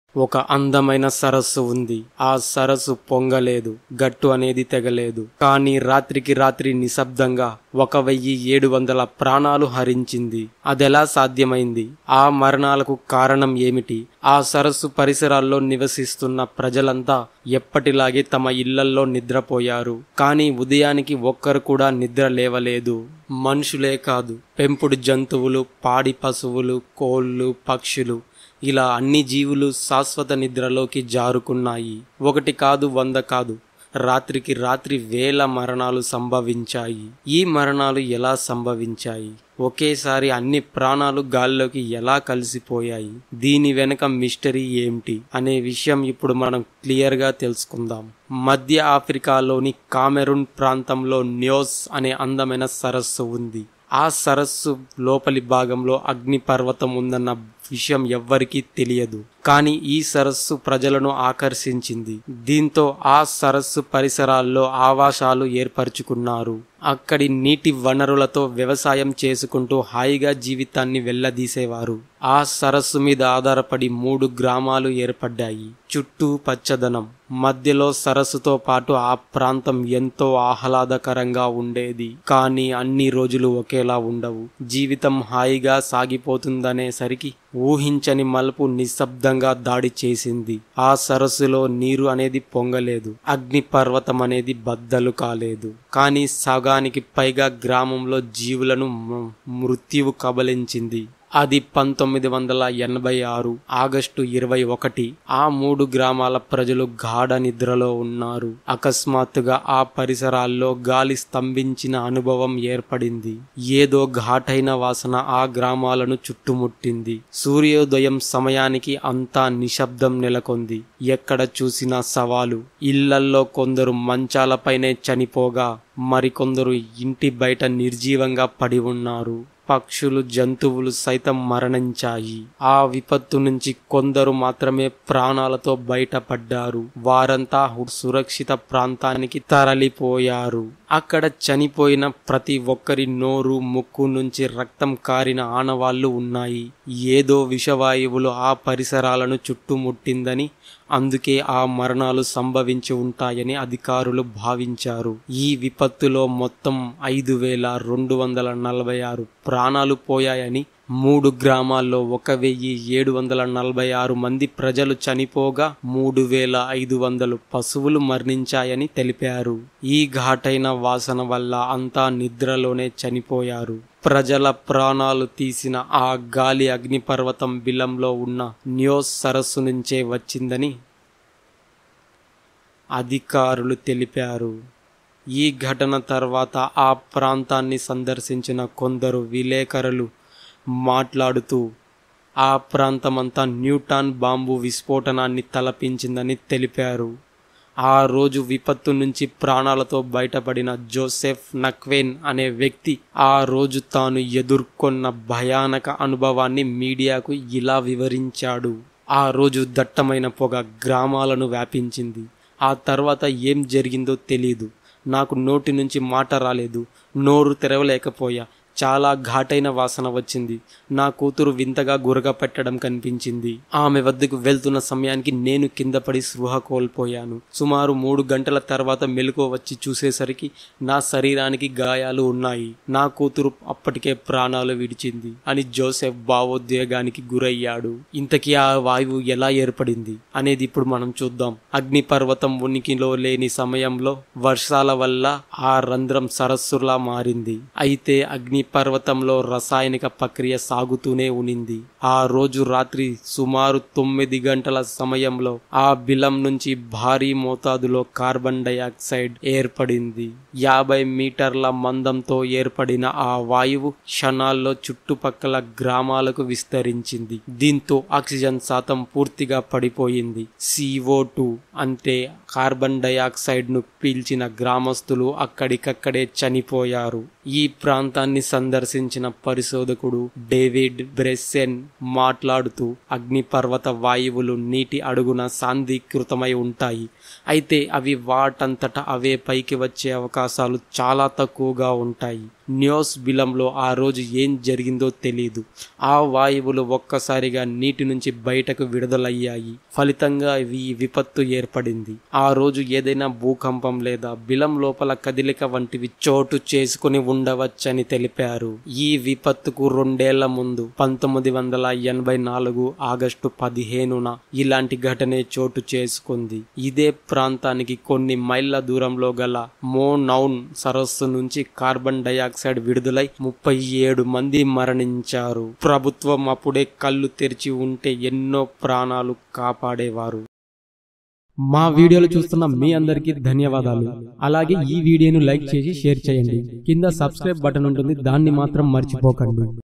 ఒక అందమైన సరస్సు ఉంది. ఆ సరస్సు పొంగలేదు, గట్టు అనేది తెగలేదు. కానీ రాత్రికి రాత్రి నిశ్శబ్దంగా 1700 ప్రాణాలు హరించింది. అదెలా సాధ్యమైంది? ఆ మరణాలకు కారణం ఏమిటి? ఆ సరస్సు పరిసరాల్లో నివసిస్తున్న ప్రజలంతా ఎప్పటిలాగే తమ ఇళ్లల్లో నిద్రపోయారు. కానీ ఉదయానికి ఒక్కరు కూడా నిద్ర లేవలేదు. మనుషులే కాదు, పెంపుడు జంతువులు, పాడి పశువులు, కోళ్లు, పక్షులు, ఇలా అన్ని జీవులు శాశ్వత నిద్రలోకి జారుకున్నాయి. 1 కాదు, 100 కాదు, రాత్రికి రాత్రి వేల మరణాలు సంభవించాయి. ఈ మరణాలు ఎలా సంభవించాయి? ఒకేసారి అన్ని ప్రాణాలు గాల్లోకి ఎలా కలిసిపోయాయి? దీని వెనక మిస్టరీ ఏమిటి అనే విషయం ఇప్పుడు మనం క్లియర్గా తెలుసుకుందాం. మధ్య ఆఫ్రికాలోని కామెరూన్ ప్రాంతంలో న్యోస్ అనే అందమైన సరస్సు ఉంది. ఆ సరస్సు లోపలి భాగంలో అగ్నిపర్వతం ఉందన్న విషయం ఎవ్వరికీ తెలియదు. కానీ ఈ సరస్సు ప్రజలను ఆకర్షించింది. దీంతో ఆ సరస్సు పరిసరాల్లో ఆవాసాలు ఏర్పరచుకున్నారు. అక్కడి నీటి వనరులతో వ్యవసాయం చేసుకుంటూ హాయిగా జీవితాన్ని వెళ్లదీసేవారు. ఆ సరస్సు మీద ఆధారపడి 3 గ్రామాలు ఏర్పడ్డాయి. చుట్టూ పచ్చదనం, మధ్యలో సరస్సుతో పాటు ఆ ప్రాంతం ఎంతో ఆహ్లాదకరంగా ఉండేది. కానీ అన్ని రోజులు ఒకేలా ఉండవు. జీవితం హాయిగా సాగిపోతుందనేసరికి ఊహించని మలుపు నిశ్శబ్దంగా దాడి చేసింది. ఆ సరస్సులో నీరు అనేది పొంగలేదు, అగ్నిపర్వతం అనేది బద్దలు కాలేదు. కానీ సగానికి పైగా గ్రామంలో జీవులను మృత్యువు కబలించింది. అది 1986 ఆగస్టు 21. ఆ 3 గ్రామాల ప్రజలు గాఢ నిద్రలో ఉన్నారు. అకస్మాత్తుగా ఆ పరిసరాల్లో గాలి స్తంభించిన అనుభవం ఏర్పడింది. ఏదో ఘాటైన వాసన ఆ గ్రామాలను చుట్టుముట్టింది. సూర్యోదయం సమయానికి అంతా నిశ్శబ్దం నెలకొంది. ఎక్కడ చూసినా శవాలు. ఇళ్లల్లో కొందరు మంచాలపైనే చనిపోగా మరికొందరు ఇంటి బయట నిర్జీవంగా పడి ఉన్నారు. పక్షులు, జంతువులు సైతం మరణించాయి. ఆ విపత్తు నుంచి కొందరు మాత్రమే ప్రాణాలతో బయటపడ్డారు. వారంతా సురక్షిత ప్రాంతానికి తరలిపోయారు. అక్కడ చనిపోయిన ప్రతి ఒక్కరి నోరు, ముక్కు నుంచి రక్తం కారిన ఆనవాళ్లు ఉన్నాయి. ఏదో విషవాయువులు ఆ పరిసరాలను చుట్టుముట్టిందని, అందుకే ఆ మరణాలు సంభవించి ఉంటాయని అధికారులు భావించారు. ఈ విపత్తులో మొత్తం 5246 ప్రాణాలు పోయాయని, 3 గ్రామాల్లో 1746 మంది ప్రజలు చనిపోగా 3500 పశువులు మరణించాయని తెలిపారు. ఈ ఘాటైన వాసన వల్ల అంతా నిద్రలోనే చనిపోయారు. ప్రజల ప్రాణాలు తీసిన ఆ గాలి అగ్నిపర్వతం బిలంలో ఉన్న న్యోస్ సరస్సు నుంచే వచ్చిందని అధికారులు తెలిపారు. ఈ ఘటన తర్వాత ఆ ప్రాంతాన్ని సందర్శించిన కొందరు విలేకరులు మాట్లాడుతూ ఆ ప్రాంతమంతా న్యూటాన్ బాంబు విస్ఫోటనాన్ని తలపించిందని తెలిపారు. ఆ రోజు విపత్తు నుంచి ప్రాణాలతో బయటపడిన జోసెఫ్ నక్వేన్ అనే వ్యక్తి ఆ రోజు తాను ఎదుర్కొన్న భయానక అనుభవాన్ని మీడియాకు ఇలా వివరించాడు. ఆ రోజు దట్టమైన పొగ గ్రామాలను వ్యాపించింది. ఆ తర్వాత ఏం జరిగిందో తెలీదు. నాకు నోటి నుంచి మాట రాలేదు, నోరు తెరవలేకపోయా. చాలా ఘాటైన వాసన వచ్చింది. నా కూతురు వింతగా గురగ పెట్టడం కనిపించింది. ఆమె వద్దకు వెళ్తున్న సమయానికి నేను కింద పడి స్పృహ కోల్పోయాను. సుమారు 3 గంటల తర్వాత మెలకువ వచ్చి చూసేసరికి నా శరీరానికి గాయాలు ఉన్నాయి. నా కూతురు అప్పటికే ప్రాణాలు విడిచింది అని జోసెఫ్ భావోద్వేగానికి గురయ్యాడు. ఇంతకీ ఆ వాయువు ఎలా ఏర్పడింది అనేది ఇప్పుడు మనం చూద్దాం. అగ్నిపర్వతం ఉనికిలో లేని సమయంలో వర్షాల వల్ల ఆ రంధ్రం సరస్సులా మారింది. అయితే పర్వతంలో రసాయనిక ప్రక్రియ సాగుతూనే ఉనింది. ఆ రోజు రాత్రి సుమారు 9 గంటల సమయంలో ఆ బిలం నుంచి భారీ మోతాదులో కార్బన్ డయాక్సైడ్ ఏర్పడింది. 50 మీటర్ల మందంతో ఏర్పడిన ఆ వాయువు క్షణాల్లో చుట్టుపక్కల గ్రామాలకు విస్తరించింది. దీంతో ఆక్సిజన్ శాతం పూర్తిగా పడిపోయింది. CO2 అంటే కార్బన్ డయాక్సైడ్ ను పీల్చిన గ్రామస్తులు అక్కడికక్కడే చనిపోయారు. ఈ ప్రాంతాన్ని సందర్శించిన పరిశోధకుడు డేవిడ్ బ్రెస్సెన్ మాట్లాడుతూ అగ్నిపర్వత వాయువులు నీటి అడుగున సాంద్రీకృతమై ఉంటాయి. అయితే అవి వాటంతట అవే పైకి వచ్చే అవకాశాలు చాలా తక్కువగా ఉంటాయి. న్యూస్ బిలంలో ఆ రోజు ఏం జరిగిందో తెలీదు. ఆ వాయువులు ఒక్కసారిగా నీటి నుంచి బయటకు విడుదలయ్యాయి. ఫలితంగా ఈ విపత్తు ఏర్పడింది. ఆ రోజు ఏదైనా భూకంపం లేదా బిలం లోపల కదలిక వంటివి చోటు చేసుకుని ఉండవచ్చని తెలిపారు. ఈ విపత్తుకు 2 ఏళ్ల ముందు 1984 ఆగస్టు 15న ఇలాంటి ఘటనే చోటు చేసుకుంది. ఇదే ప్రాంతానికి కొన్ని మైళ్ళ దూరంలో గల మోనౌన్ సరస్సు నుంచి కార్బన్ డయాక్సైడ్ విడుదలై 37 మంది మరణించారు. ప్రభుత్వం అప్పుడే కళ్ళు తెరిచి ఉంటే ఎన్నో ప్రాణాలు కాపాడేవారు. మా వీడియోలు చూస్తున్న మీ అందరికీ ధన్యవాదాలు. అలాగే ఈ వీడియోను లైక్ చేసి షేర్ చేయండి. కింద సబ్స్క్రైబ్ బటన్ ఉంటుంది, దాన్ని మాత్రం మర్చిపోకండి.